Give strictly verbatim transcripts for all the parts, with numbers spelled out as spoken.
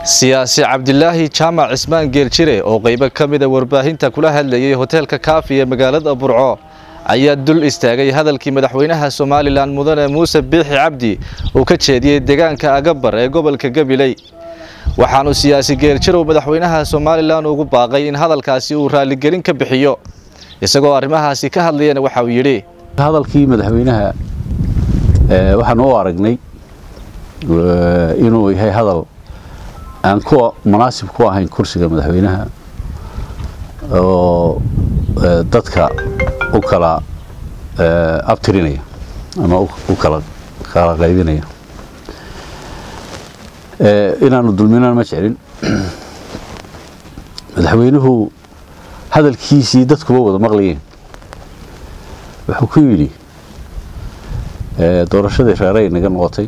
siyaasi Cabdilaahi Jaamac Cismaan Geeljire oo qayb ka mid ah warbaahinta kula hadlayay hoteelka Kaafi ee magaalada Burco ayaa dul istaagay hadalkii madaxweynaha Soomaaliland Mudane Muuse Biixi Cabdi oo ka jeediyay deegaanka Agabar ee gobolka Gabiley waxaanu siyaasi Geeljire oo madaxweynaha Soomaaliland ugu baaqay in hadalkaasi uu raali gelin ka bixiyo isagoo arrimahaasi ka hadlayna waxa uu yiri hadalkii madaxweynaha ee waxaan u aragnay inuu yahay hadal aan ku munaasib ku ahayn kursiga madaxweynaha oo dadka u kala abtirinaya ama u kala kala qaybinaya ee inaanu dulminaan ma jeclin madaxweynuhu hadalkiisii dadku wada maqlayeen wuxuu ku yiri ee doorashadii reeray naga noqotay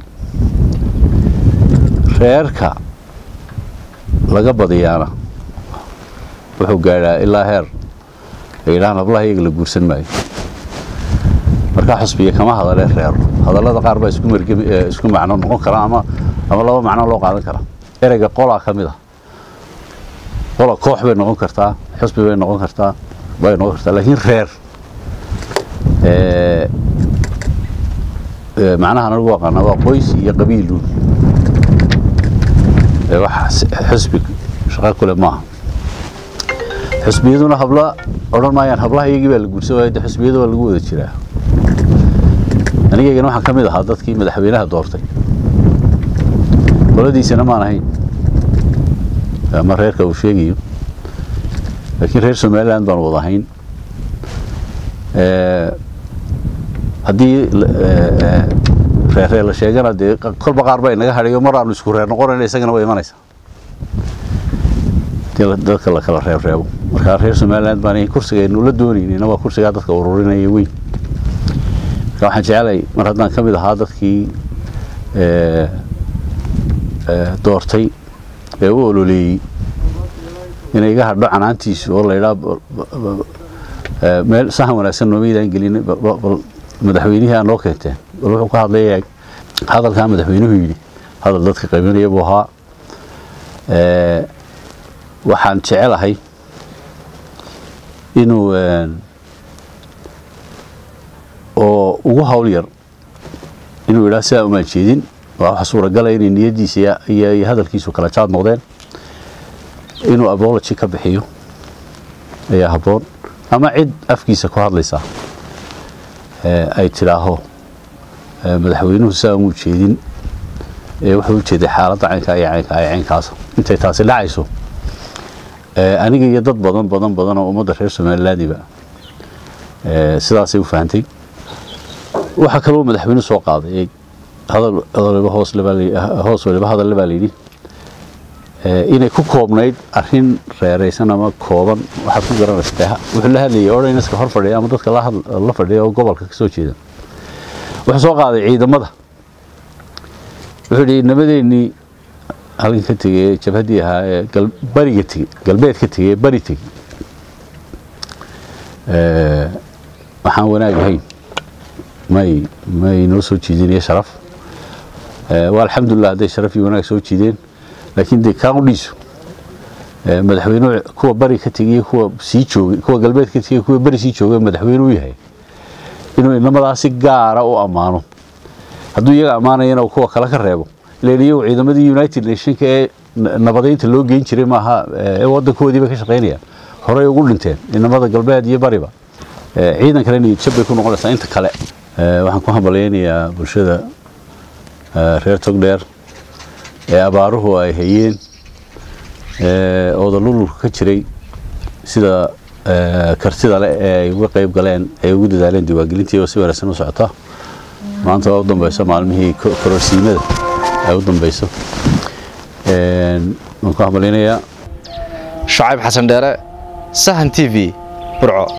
reerka laga badiyana wuxuu gaaraa ilaa heer ilaa nablaha iyaga la guursan maayo marka xusbiga kama hadalay reer hadallada qaar ba isku margay isku macno noqon kara ama ama laba macno loo qaadan kara ereyga qola kamid ah qola koox bay noqon kartaa xusbi bay noqon kartaa way noqon kartaa laakiin reer ee macnaha anagu waqana waa qoys iyo qabiil wax xisbi shaqo kale ma xisbiyaduna habla oran maayaan hablaha iyagii baa la guursaday xisbiyadu waa lagu wada jiraa aniga waxaan kamid ahaa dadkii madaxweynaha doortay qoladiisana ma ahayn ama reerka uu sheegayo laakiin reer Soomaaliland baan wada ahayn ee hadii reer la sheegana de kolba qaar bay naga hariyo mar aanu isku reer noqonayna isagana way imanaysaa dadka la kala reeb reebo marka reer Soomaaliland baan kursigeenu la doonayna waa kursiga dadka ururinaya weyn waxaan jeclay mar haddaan kamid ahaa dadkii ee doortay ee u ololiyay inay iga hadho canaantiisu oo la yiraahdo meel sahan wanaagsan noo meeydaan gelin madaxweynaha aan loo keenteen wuxuu ka hadlayay hadalka madaxweynuhu yiri hadal dadka qaybinaya buu ahaa ee waxaan jecelahay inuu oo ugu hawl yar inuu ilaa saa uma jeedin waxa suuragal ah in niyadiisa iyo hadalkiisu kala jaad noqdeen inuu apology ka bixiyo ayaa haboon ama cid afkiisa ku hadlaysa ee ay tiraaho madaxweynuhu saa uma jeedin ee wuxuu jeeday xaaladda caynka iyo caynka ay caynkaas intay taasi dhacayso ee aniga iyo dad badan badan badan oo ummadda reer Soomaaliland ba ee sidaas ay u fahamtay waxa kale oo madaxweynuhu soo qaaday hadal hadal hoos leeyahay hoos waliba hadal leeyahay ee inay ku koobnayd arrin reeraysan ama kooban waxa ku garanaysaa wuxuu la hadlayay oraynaska hor fadhiya ama dadka la la fadhiya oo gobolka ka soo jeeda wuxuu soo qaaday ciidamada wuxuu dhigay nabadeennii halka ka tagay jabhadii ahaa bariga tagay galbeed ka tagay bari tagay ee waxaan wanaagahay may may noo soo jeedinay sharaf ee waa alxamdulillah haday sharaf iyo wanaag soo jeedeen laakiin de ka qudhiso ee madaxweynuhu kuwa bari ka tagay kuwa sii joogay kuwa galbeed ka tagay kuwa bari sii joogay madaxweynuhu yahay inuu inamadaasi gaara u amaano hadduu iyaga amaanayna kuwa kala ka reebo leeyahay ciidamadii United Nations ee nabadeynta loo geyn jiray maaha ee wadankoodiiba ka shaqeynaya horay ugu dhinteen inamada galbeed iyo bariba ee ciidan kale inay jabay ku noqonaysaa inta kale ee waxaan ku hambaleynayaa bulshada reer Togdheer ee abaaruhu ay hayeen ee oo dalulka ka jiray sida kartida leh ee uga qayb galeen ay ugu dadaaleen diiwaangelintii oo si wanaagsan u socota maanta oo dambayso maalmihii kororsiimada ay u dambayso ee waxaan ku hambaleynayaa Shacib Xasan Dheere Sahan T V Burco.